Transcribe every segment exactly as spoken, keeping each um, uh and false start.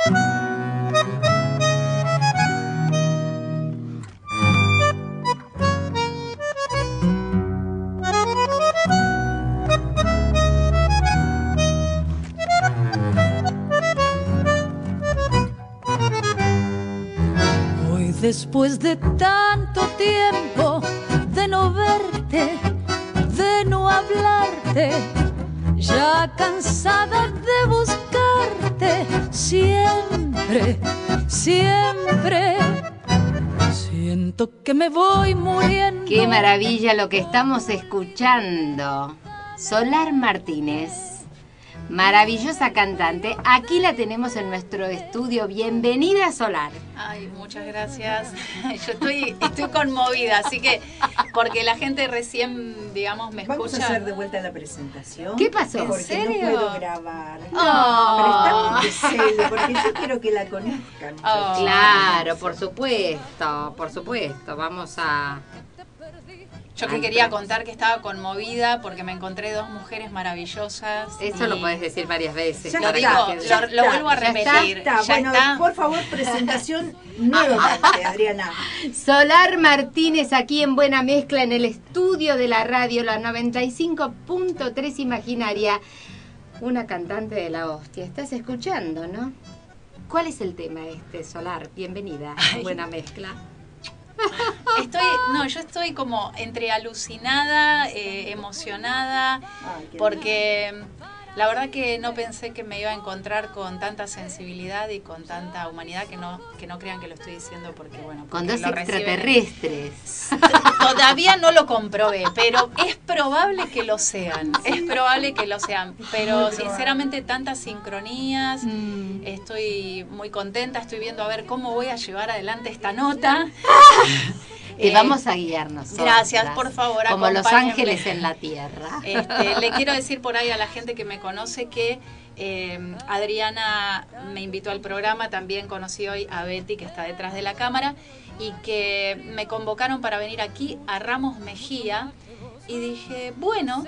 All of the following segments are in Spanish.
Después de tanto tiempo de no verte, de no hablarte, ya cansada de buscarte, siempre, siempre, siento que me voy muriendo. Qué maravilla lo que estamos escuchando. Solar Martínez. Maravillosa cantante. Aquí la tenemos en nuestro estudio. Bienvenida, Solar. Ay, muchas gracias. Yo estoy, estoy conmovida, así que porque la gente recién, digamos, me escucha. Vamos a hacer de vuelta la presentación. ¿Qué pasó? ¿En Porque serio? no puedo grabar. Oh. Prestame de celo, porque yo quiero que la conozcan. Oh. Claro, por supuesto, por supuesto. Vamos a... Yo que quería contar que estaba conmovida porque me encontré dos mujeres maravillosas. Eso y lo puedes decir varias veces. Ya Lo, para digo, que- ya lo, está, lo vuelvo a ya está, repetir. Está, Ya bueno, está. por favor, presentación nuevamente, Adriana. Solar Martínez aquí en Buena Mezcla en el estudio de la radio, la noventa y cinco punto tres Imaginaria. Una cantante de la hostia. ¿Estás escuchando, no? ¿Cuál es el tema este, Solar? Bienvenida a Ay. Buena Mezcla. Estoy, no, yo estoy como entre alucinada, eh, emocionada, Ay, qué porque la verdad que no pensé que me iba a encontrar con tanta sensibilidad y con tanta humanidad, que no, que no crean que lo estoy diciendo porque, bueno, Con porque dos lo reciben. extraterrestres. Todavía no lo comprobé, pero es probable que lo sean, es probable que lo sean, pero sinceramente tantas sincronías, Mm. estoy muy contenta, estoy viendo a ver cómo voy a llevar adelante esta nota. Te Eh, vamos a guiar nosotros. Gracias, por favor, Como los acompáñenme. ángeles en la tierra. Este, le quiero decir por ahí a la gente que me conoce que eh, Adriana me invitó al programa, también conocí hoy a Betty, que está detrás de la cámara, y que me convocaron para venir aquí a Ramos Mejía, y dije, bueno,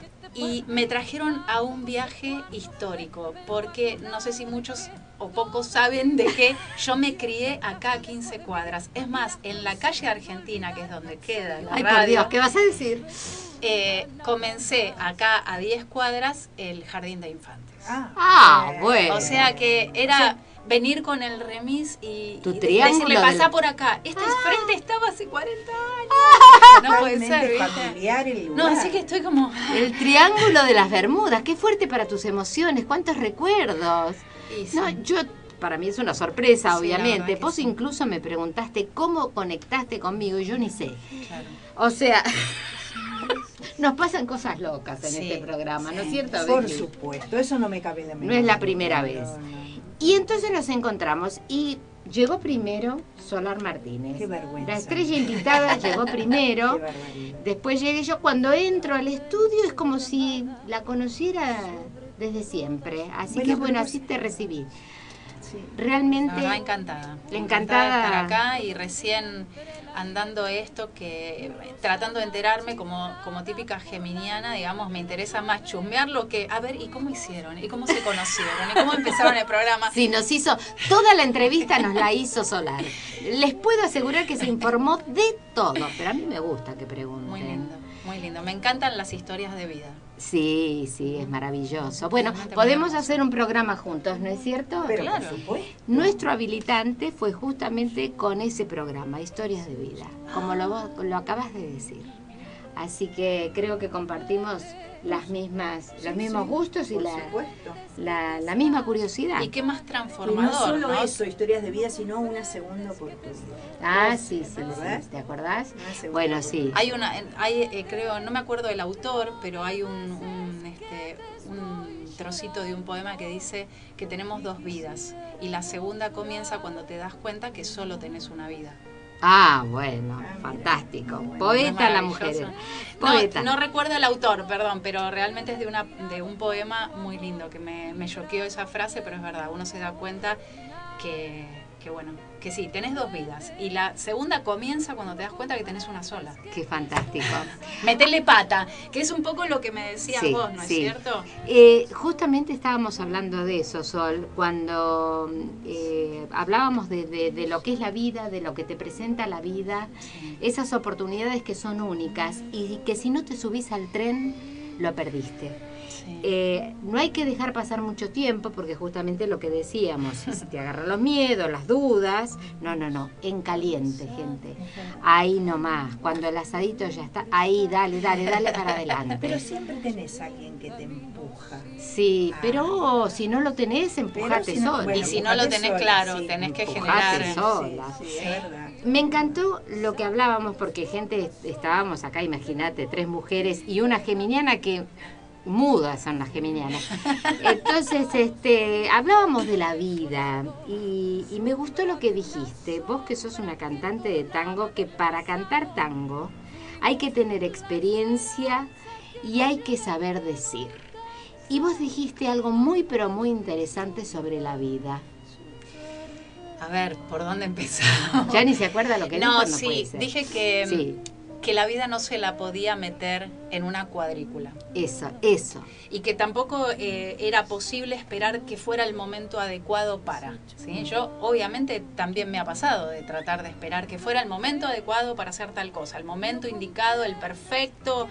y me trajeron a un viaje histórico, porque no sé si muchos o pocos saben de que yo me crié acá a quince cuadras. Es más, en la calle Argentina, que es donde queda la Ay, radio, por Dios, ¿qué vas a decir? eh, comencé acá a diez cuadras el jardín de infantes. Ah, eh, bueno. O sea que era venir con el remis y, Tu y triángulo decirle, pasá del- por acá. Este frente estaba hace cuarenta años. No puede ser, Totalmente ¿viste? familiar el No, lugar. así que estoy como... El triángulo de las Bermudas, qué fuerte para tus emociones, cuántos recuerdos. Y sí. No, yo, para mí es una sorpresa, Sí, la obviamente. verdad que Vos sí. incluso me preguntaste cómo conectaste conmigo y yo ni sé. Claro. O sea, nos pasan cosas locas en Sí, este programa, ¿no es sí. cierto, Por Becky? supuesto, eso no me cabe la menor No es la duda. primera vez. No, no. Y entonces nos encontramos y llegó primero Solar Martínez. Qué vergüenza. La estrella invitada llegó primero. Qué barbaridad. Después llegué yo. Cuando entro al estudio es como si la conociera desde siempre. Así Bueno, que bueno, pero así te recibí. Sí. Realmente La verdad, encantada. encantada. de estar acá y recién andando esto que tratando de enterarme como, como típica geminiana, digamos, me interesa más chusmear lo que, a ver, ¿y cómo hicieron? ¿Y cómo se conocieron? ¿Y cómo empezaron el programa? Sí, nos hizo, toda la entrevista nos la hizo Solar. Les puedo asegurar que se informó de todo, pero a mí me gusta que pregunten. Muy lindo, muy lindo. Me encantan las historias de vida. Sí, sí, es maravilloso. Bueno, Realmente podemos muy hacer un programa juntos, ¿no es cierto? Pero Claro. por supuesto. Nuestro habilitante fue justamente con ese programa, Historias de Vida, como lo, vos- lo acabas de decir. Así que creo que compartimos las mismas, los mismos gustos y Por la, supuesto. la, la misma curiosidad. Y qué más Y transformador, no solo ¿no? eso, historias de vida, sino una segunda oportunidad. Ah, sí, sí, ¿Te acordás? sí, ¿te acordás? Una segunda Bueno, oportunidad. sí. Hay una, hay, eh, creo, no me acuerdo del autor, pero hay un, un, este, un trocito de un poema que dice que tenemos dos vidas y la segunda comienza cuando te das cuenta que solo tenés una vida. Ah, bueno, Ah, mira. fantástico. Bueno, Poeta la Maravilloso. mujer. Poeta. No, no recuerdo el autor, perdón, pero realmente es de una de un poema muy lindo que me, me choqueó esa frase, pero es verdad, uno se da cuenta que, que bueno, que sí, tenés dos vidas. Y la segunda comienza cuando te das cuenta que tenés una sola. Qué fantástico. Metele pata, que es un poco lo que me decías Sí, vos, ¿no es sí. cierto? Eh, justamente estábamos hablando de eso, Sol, cuando eh, hablábamos de, de, de lo que es la vida, de lo que te presenta la vida, Sí. esas oportunidades que son únicas y que si no te subís al tren, lo perdiste. Sí. Eh, no hay que dejar pasar mucho tiempo porque justamente lo que decíamos, si te agarran los miedos, las dudas, no, no, no, en caliente, gente. Ahí nomás, cuando el asadito ya está, ahí, dale, dale, dale para adelante. Pero siempre tenés a alguien que te empuja. Sí, pero si no lo tenés, empujate Pero si no, sola. bueno, Y si no lo tenés sola, claro, sí, tenés que empujate generar... sola. Sí, sí, Sí. es verdad. Me encantó lo que hablábamos porque gente, estábamos acá, imagínate, tres mujeres y una geminiana que mudas son las geminianas. Entonces, este, hablábamos de la vida y, y me gustó lo que dijiste, vos que sos una cantante de tango, que para cantar tango hay que tener experiencia y hay que saber decir. Y vos dijiste algo muy pero muy interesante sobre la vida. A ver, ¿por dónde empezamos? Ya ni se acuerda lo que No, dijo, no sí, puede ser. dije que, Sí, que la vida no se la podía meter en una cuadrícula. eso, eso. Y que tampoco eh, era posible esperar que fuera el momento adecuado para. ¿sí? Yo, obviamente, también me ha pasado de tratar de esperar que fuera el momento adecuado para hacer tal cosa, el momento indicado, el perfecto,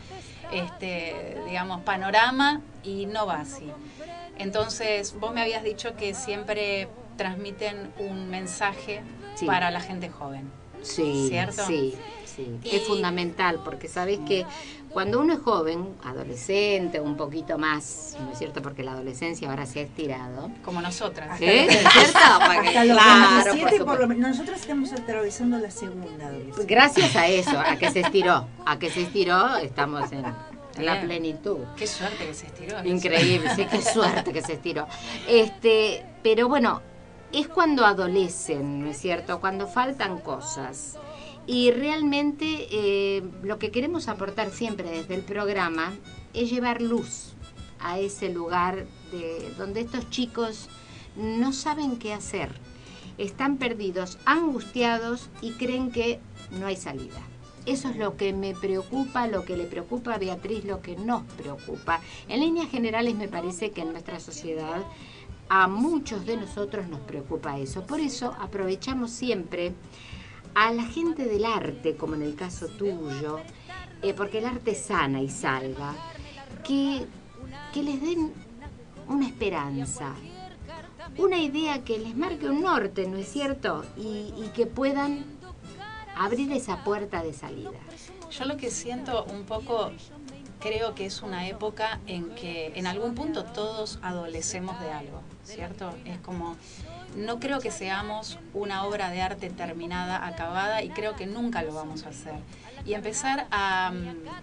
este, digamos, panorama, y no va así. Entonces, vos me habías dicho que siempre transmiten un mensaje Sí. para la gente joven. Sí, ¿Cierto? sí, sí. Y- Es fundamental porque sabes que cuando uno es joven, adolescente, un poquito más, ¿no es cierto? Porque la adolescencia ahora se ha estirado. Como nosotras. Hasta ¿Eh? los- ¿Es cierto? Porque, Hasta los claro, veintisiete, por por supuesto. lo menos. Nosotros estamos atravesando la segunda adolescencia. Gracias a eso, a que se estiró, a que se estiró, estamos en, en la Bien. plenitud. Qué suerte que se estiró. eso. Increíble, sí, qué suerte que se estiró. Este, pero bueno, es cuando adolecen, ¿no es cierto? Cuando faltan cosas. Y realmente eh, lo que queremos aportar siempre desde el programa es llevar luz a ese lugar de donde estos chicos no saben qué hacer. Están perdidos, angustiados y creen que no hay salida. Eso es lo que me preocupa, lo que le preocupa a Beatriz, lo que nos preocupa. En líneas generales me parece que en nuestra sociedad a muchos de nosotros nos preocupa eso. Por eso aprovechamos siempre a la gente del arte, como en el caso tuyo, eh, porque el arte sana y salva, que, que les den una esperanza, una idea que les marque un norte, ¿no es cierto? Y, y que puedan abrir esa puerta de salida. Yo lo que siento un poco, creo que es una época en que en algún punto todos adolecemos de algo, ¿cierto? Es como, no creo que seamos una obra de arte terminada, acabada, y creo que nunca lo vamos a hacer. Y empezar a,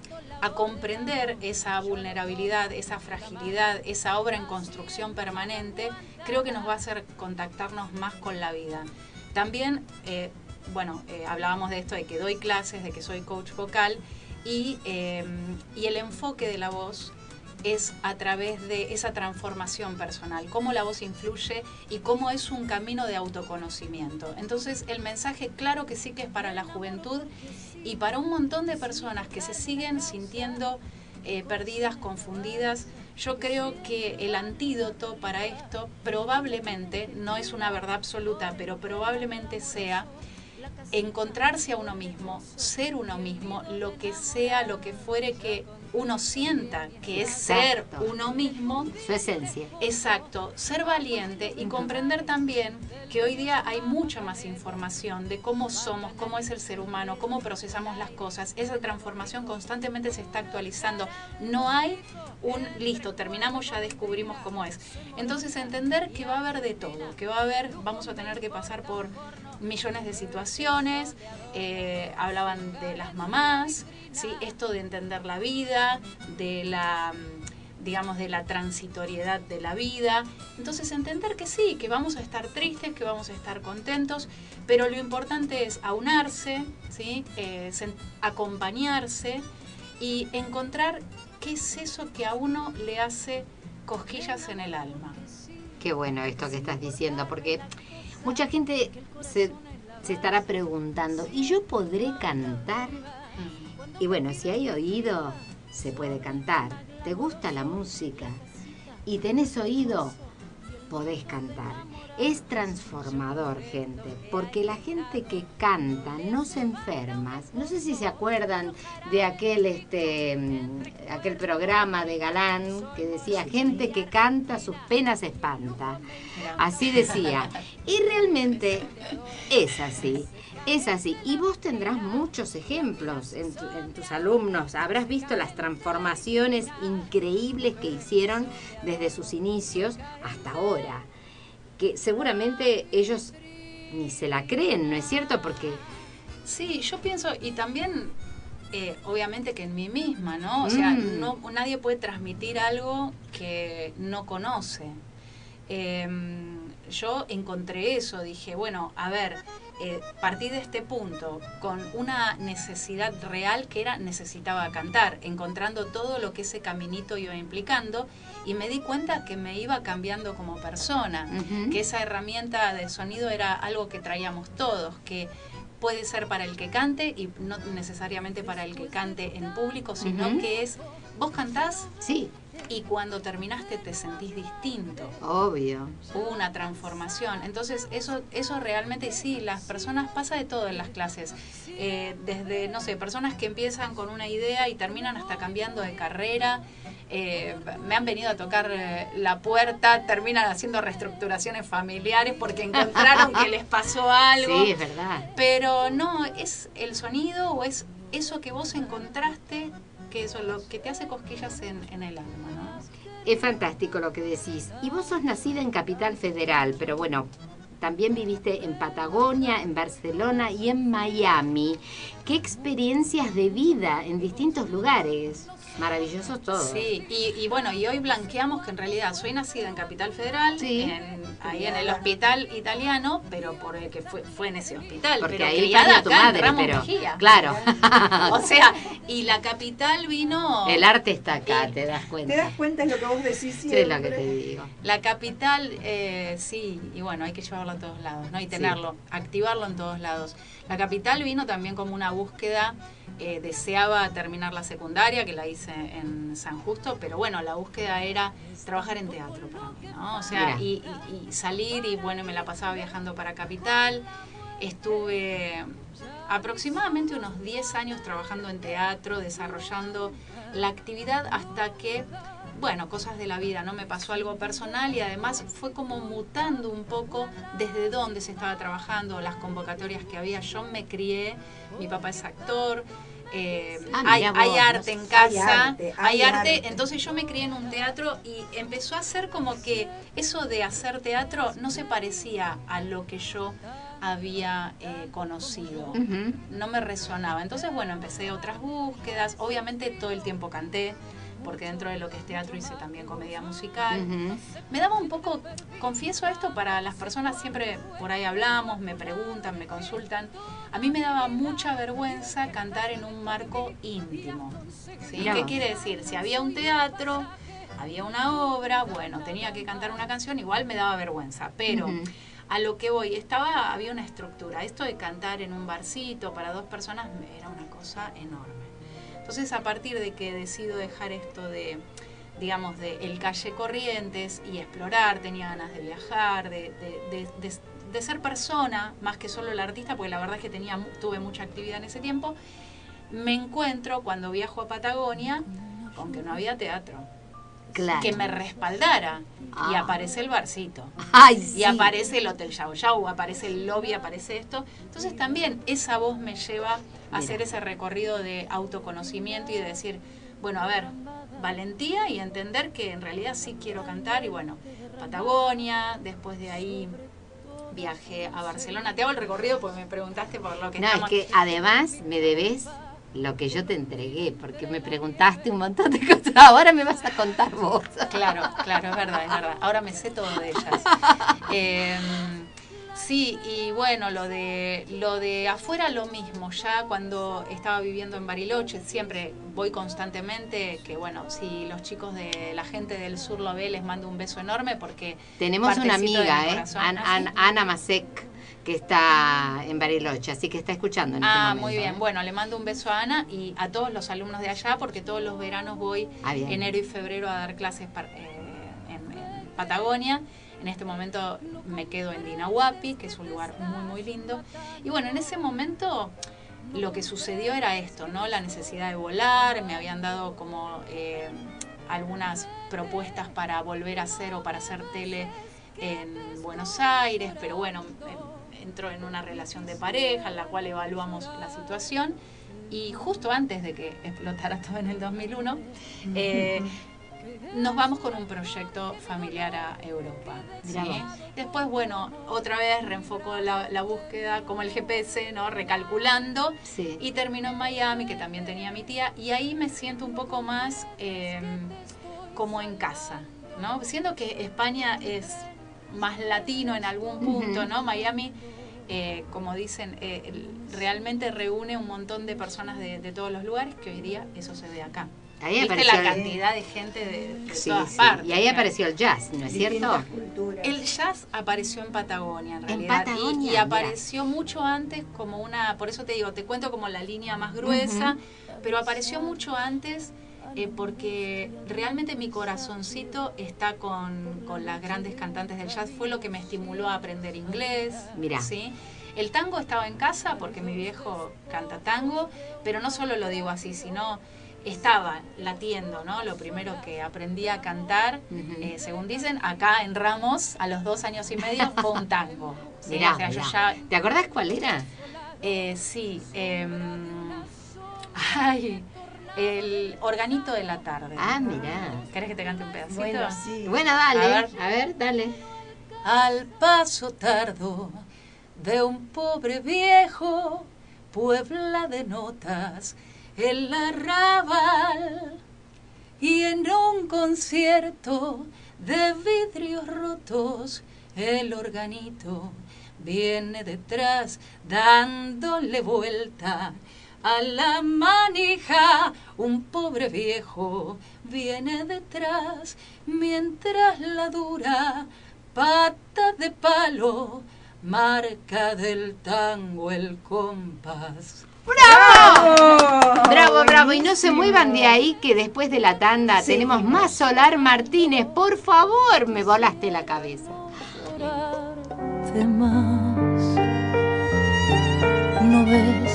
a comprender esa vulnerabilidad, esa fragilidad, esa obra en construcción permanente, creo que nos va a hacer contactarnos más con la vida. También, eh, bueno, eh, hablábamos de esto, de que doy clases, de que soy coach vocal, y, eh, y el enfoque de la voz es a través de esa transformación personal, cómo la voz influye y cómo es un camino de autoconocimiento. Entonces, el mensaje claro que sí que es para la juventud y para un montón de personas que se siguen sintiendo eh, perdidas, confundidas. Yo creo que el antídoto para esto probablemente, no es una verdad absoluta, pero probablemente sea encontrarse a uno mismo, ser uno mismo, lo que sea, lo que fuere que uno sienta que es ser Exacto. uno mismo. Su esencia. Exacto, ser valiente y comprender también que hoy día hay mucha más información de cómo somos, cómo es el ser humano, cómo procesamos las cosas. Esa transformación constantemente se está actualizando. No hay un listo, terminamos, ya descubrimos cómo es. Entonces, entender que va a haber de todo, que va a haber, vamos a tener que pasar por millones de situaciones. Eh, hablaban de las mamás, ¿sí? Esto de entender la vida, de la, digamos, de la transitoriedad de la vida. Entonces, entender que sí, que vamos a estar tristes, que vamos a estar contentos, pero lo importante es aunarse, ¿sí? Eh, acompañarse y encontrar qué es eso que a uno le hace cosquillas en el alma. Qué bueno esto que estás diciendo, porque mucha gente se, se estará preguntando, ¿y yo podré cantar? Y bueno, si hay oído, se puede cantar. ¿Te gusta la música y tenés oído? Podés cantar. Es transformador, gente, porque la gente que canta no se enferma. No sé si se acuerdan de aquel este aquel programa de Galán que decía, gente que canta sus penas espanta. Así decía. Y realmente es así. Es así. Y vos tendrás muchos ejemplos en, tu, en tus alumnos. Habrás visto las transformaciones increíbles que hicieron desde sus inicios hasta ahora. Que seguramente ellos ni se la creen, ¿no es cierto? Porque... Sí, yo pienso, y también, eh, obviamente que en mí misma, ¿no? O sea, Mm. no, nadie puede transmitir algo que no conoce. Eh, yo encontré eso, dije, bueno, a ver, eh, partí de este punto con una necesidad real que era necesitaba cantar, encontrando todo lo que ese caminito iba implicando, y me di cuenta que me iba cambiando como persona, Uh-huh. que esa herramienta de sonido era algo que traíamos todos, que puede ser para el que cante y no necesariamente para el que cante en público, sino Uh-huh. que es, vos cantás Sí, y cuando terminaste te sentís distinto. obvio. Hubo una transformación. Entonces, eso eso realmente, sí, las personas, pasa de todo en las clases. Eh, desde, no sé, personas que empiezan con una idea y terminan hasta cambiando de carrera. Eh, me han venido a tocar eh, la puerta, terminan haciendo reestructuraciones familiares porque encontraron que les pasó algo. Sí, es verdad. Pero no, es el sonido o es eso que vos encontraste, que eso lo que te hace cosquillas en, en el alma, ¿no? Es fantástico lo que decís. Y vos sos nacida en Capital Federal, pero bueno, también viviste en Patagonia, en Barcelona y en Miami. ¿Qué experiencias de vida en distintos lugares? Maravillosos todos. Sí, y, y bueno, y hoy blanqueamos que en realidad soy nacida en Capital Federal, Sí. en, ahí en el hospital italiano, pero por el que fue, fue en ese hospital. Porque pero ahí criada parió tu acá en madre, Ramos pero... Mejía. Claro. O sea, y la capital vino... El arte está acá, te das cuenta. ¿Te das cuenta de lo que vos decís Sí, siempre? es lo que te digo. La capital, eh, sí, y bueno, hay que llevarlo a todos lados, ¿no? Y tenerlo, activarlo en todos lados. La capital vino también como una búsqueda, eh, deseaba terminar la secundaria, que la hice en San Justo, pero bueno, la búsqueda era trabajar en teatro para mí, ¿no? O sea, Mira. y, y- y salir, y bueno, me la pasaba viajando para capital. Estuve aproximadamente unos diez años trabajando en teatro, desarrollando la actividad hasta que, bueno, cosas de la vida, ¿no? Me pasó algo personal y además fue como mutando un poco desde dónde se estaba trabajando, las convocatorias que había. Yo me crié, mi papá es actor, eh, Ah, hay, mirá hay vos. arte en Hay casa, arte, hay hay arte, arte. entonces yo me crié en un teatro y empezó a ser como que eso de hacer teatro no se parecía a lo que yo había eh, conocido. Ujú. No me resonaba. Entonces, bueno, empecé otras búsquedas. Obviamente todo el tiempo canté, porque dentro de lo que es teatro hice también comedia musical. Ujú. Me daba un poco, confieso esto para las personas, siempre por ahí hablamos, me preguntan, me consultan. A mí me daba mucha vergüenza cantar en un marco íntimo. ¿Sí? Mirá ¿Qué vos. quiere decir? Si había un teatro, había una obra, bueno, tenía que cantar una canción, igual me daba vergüenza. Pero Ujú. a lo que voy, estaba, había una estructura. Esto de cantar en un barcito para dos personas me- era una cosa enorme. Entonces, a partir de que decido dejar esto de, digamos, de el calle Corrientes y explorar, tenía ganas de viajar, de, de, de, de, de ser persona, más que solo el artista, porque la verdad es que tenía, mu- tuve mucha actividad en ese tiempo, me encuentro cuando viajo a Patagonia con que no había teatro, Claro. que me respaldara, y Ah. aparece el barcito. Ay, sí. Y aparece el Hotel Yao Yao, aparece el lobby, aparece esto. Entonces también esa voz me lleva a Mira. hacer ese recorrido de autoconocimiento y de decir, bueno, a ver, valentía y entender que en realidad sí quiero cantar. Y bueno, Patagonia, después de ahí viajé a Barcelona. Te hago el recorrido porque me preguntaste por lo que No, es estamos... que además me debes lo que yo te entregué, porque me preguntaste un montón de cosas. Ahora me vas a contar vos. Claro, claro, es verdad, es verdad. Ahora me sé todo de ellas. Eh, Sí, y bueno, lo de lo de afuera lo mismo. Ya cuando estaba viviendo en Bariloche, siempre voy constantemente, que bueno, si los chicos de la gente del sur lo ve, les mando un beso enorme porque tenemos una amiga, ¿eh? An, ¿Ah, An, sí? Ana Masek, que está en Bariloche, así que está escuchando en Ah, este momento. muy bien. ¿eh? Bueno, le mando un beso a Ana y a todos los alumnos de allá, porque todos los veranos voy Ah, bien. enero y febrero a dar clases par- eh, en, en Patagonia. En este momento me quedo en Dinahuapi, que es un lugar muy, muy lindo. Y bueno, en ese momento lo que sucedió era esto, ¿no? La necesidad de volar, me habían dado como eh, algunas propuestas para volver a hacer o para hacer tele en Buenos Aires, pero bueno, eh, entró en una relación de pareja en la cual evaluamos la situación y justo antes de que explotara todo en el dos mil uno, eh, nos vamos con un proyecto familiar a Europa. Mirá ¿sí? vos. Después, bueno, otra vez reenfocó la, la búsqueda como el G P S, ¿no? Recalculando. Sí. Y terminó en Miami, que también tenía mi tía. Y ahí me siento un poco más eh, como en casa, ¿no? Siendo que España es más latino en algún punto, Ujú. ¿no? Miami, eh, como dicen, eh, el- realmente reúne un montón de personas de, de todos los lugares, que hoy día eso se ve acá. Ahí ¿Viste apareció la el- cantidad de gente de, de Sí, todas sí. partes? Y ahí ¿no? apareció el jazz, ¿no es cierto? Distintas culturas. El jazz apareció en Patagonia, en En realidad. y- Patagonia, y, mira. apareció mucho antes como una, por eso te digo, te cuento como la línea más gruesa, pero apareció mucho antes eh, porque realmente mi corazoncito está con, con las grandes cantantes del jazz. Fue lo que me estimuló a aprender inglés. Mirá. ¿sí? El tango estaba en casa porque mi viejo canta tango, pero no solo lo digo así, sino estaba latiendo, ¿no? Lo primero que aprendí a cantar, Ujú. eh, según dicen, acá en Ramos, a los dos años y medio, fue un tango. ¿sí? Mirá, O sea, yo mirá. ya, ¿Te acordás cuál era? eh, sí, em, ay, el organito de la tarde. Ah, mirá. ¿Querés que te cante un pedacito? Bueno, sí. Bueno, dale. A ver. A ver, dale. Al paso tardo de un pobre viejo, Puebla de notas el arrabal, y en un concierto de vidrios rotos el organito viene detrás dándole vuelta a la manija. Un pobre viejo viene detrás mientras la dura pata de palo marca del tango el compás. ¡Bravo! Bravo, bravo. Y no se muevan de ahí, que después de la tanda Sí. tenemos más Solar Martínez. Por favor, me volaste la cabeza. Adorarte más. ¿No ves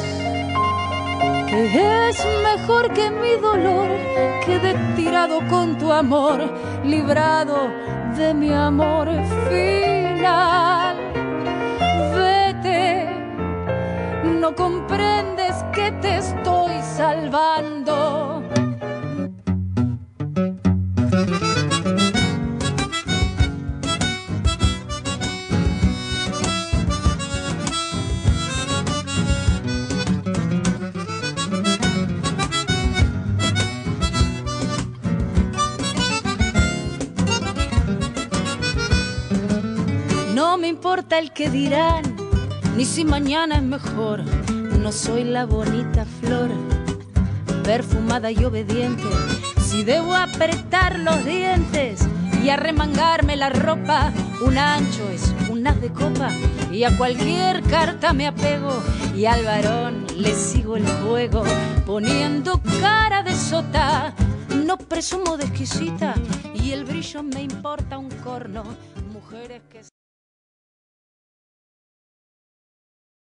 que es mejor que mi dolor quede tirado con tu amor, librado de mi amor final? Vete, no comprendes que te estoy salvando. No me importa el que dirán, ni si mañana es mejor. No soy la bonita flor, perfumada y obediente. Si debo apretar los dientes y arremangarme la ropa, un ancho es un as de copa, y a cualquier carta me apego, y al varón le sigo el juego, poniendo cara de sota. No presumo de exquisita, y el brillo me importa un corno. Mujeres que